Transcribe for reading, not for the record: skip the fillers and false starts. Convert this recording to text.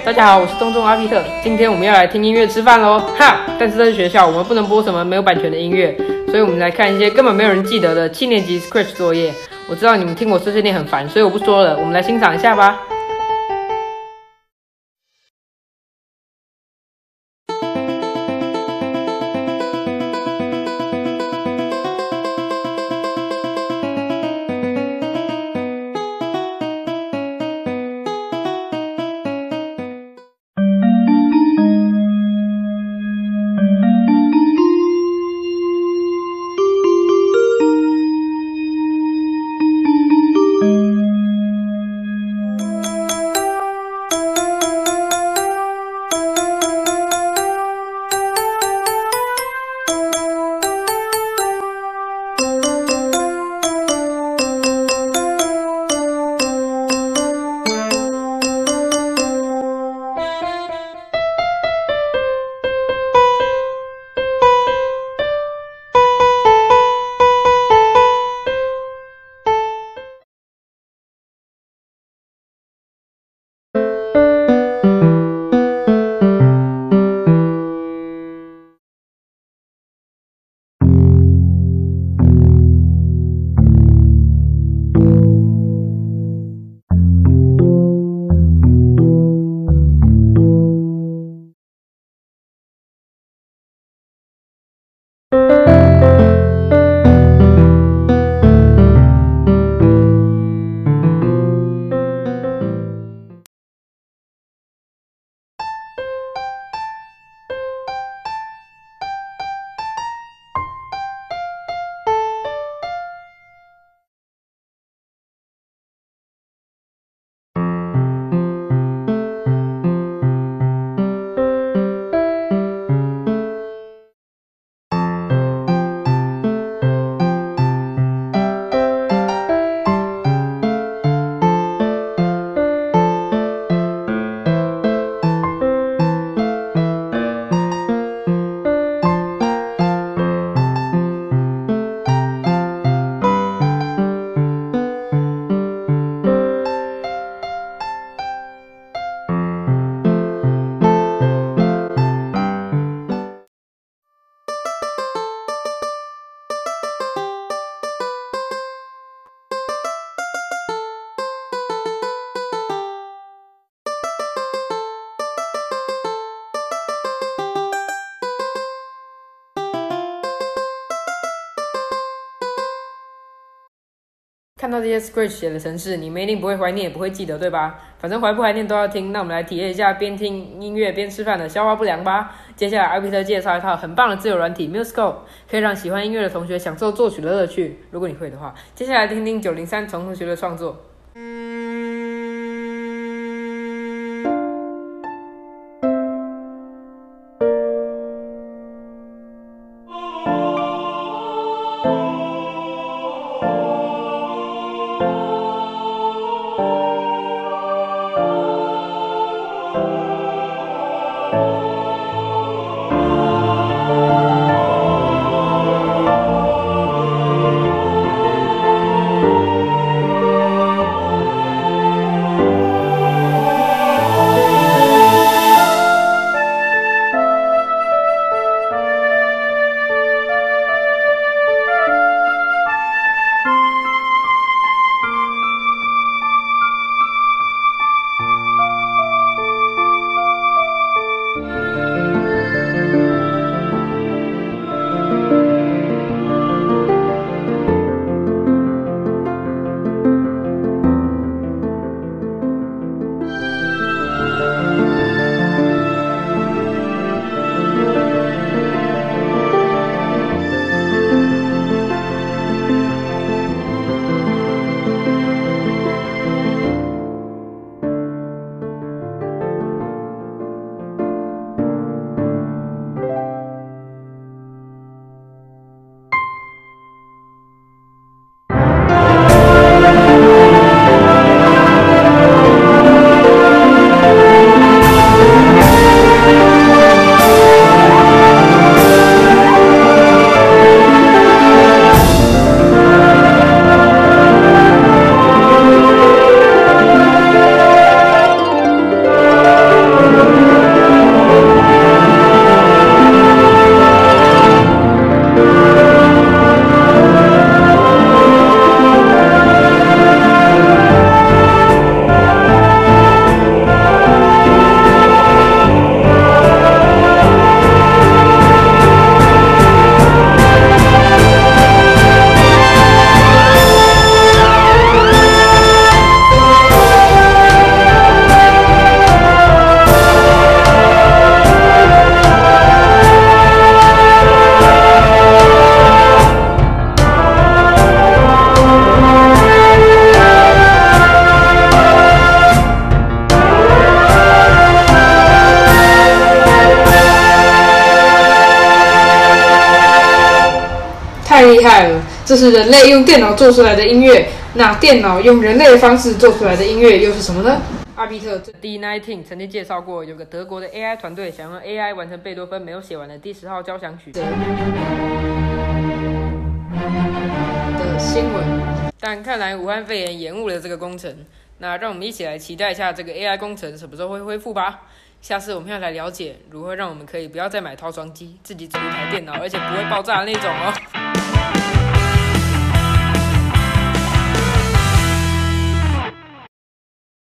大家好，我是东中阿皮特。今天我们要来听音乐吃饭喽，哈！但是在学校我们不能播什么没有版权的音乐，所以我们来看一些根本没有人记得的7年级 Scratch 作业。我知道你们听我碎碎念很烦，所以我不说了，我们来欣赏一下吧。看到这些 Scratch 写的程式，你们一定不会怀念，也不会记得，对吧？反正怀不怀念都要听，那我们来体验一下边听音乐边吃饭的消化不良吧。接下来阿皮特介绍一套很棒的自由软体 Musicode， 可以让喜欢音乐的同学享受作曲的乐趣。如果你会的话，接下来听听903同学的创作。 厉害了！这是人类用电脑做出来的音乐，那电脑用人类的方式做出来的音乐又是什么呢？阿比特 D19 曾经介绍过，有个德国的 AI 团队想用 AI 完成贝多芬没有写完的第10号交响曲的新闻，但看来武汉肺炎延误了这个工程。那让我们一起来期待一下这个 AI 工程什么时候会恢复吧。下次我们要来了解如何让我们可以不要再买套装机，自己组一台电脑，而且不会爆炸的那种哦。